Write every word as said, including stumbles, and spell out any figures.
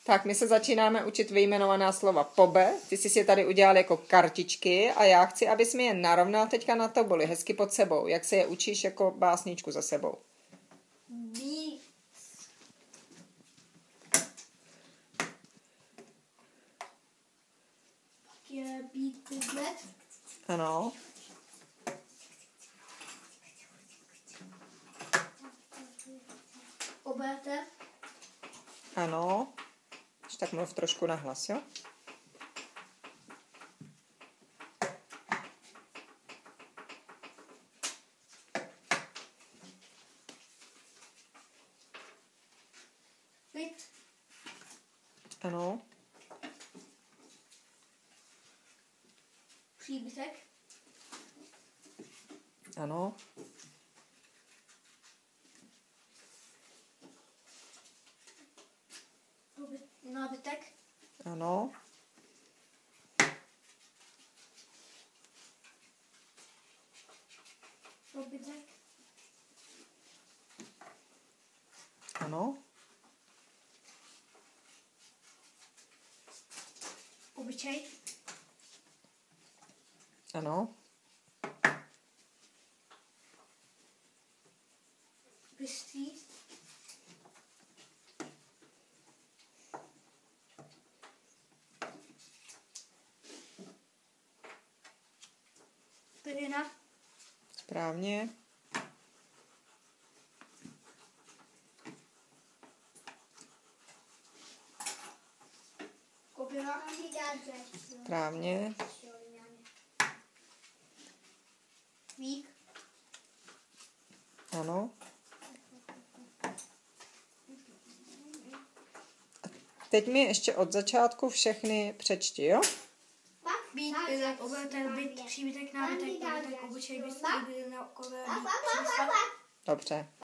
Tak, my se začínáme učit vyjmenovaná slova po B. Ty jsi si tady udělal jako kartičky a já chci, abys mi je narovnal teďka na tabuli, hezky pod sebou. Jak se je učíš jako básničku za sebou. Bí. Pak je být hned. Ano. Oberte. Ano. Tak mluv trošku nahlas, jo? Byt. Ano. Příbytek. Ano. Nábytek. Ano. Dobytek. Ano. Obyčej. Ano. Bystrý. Pyrina. Správně. Kopira. Správně. Vík. Ano. Teď mi ještě od začátku všechny přečti, jo? Být, bytek, obytek, byt, příbytek, nábytek, nábytek, obyčej, bystrý, bylina, kover, být, příbytek. Dobře.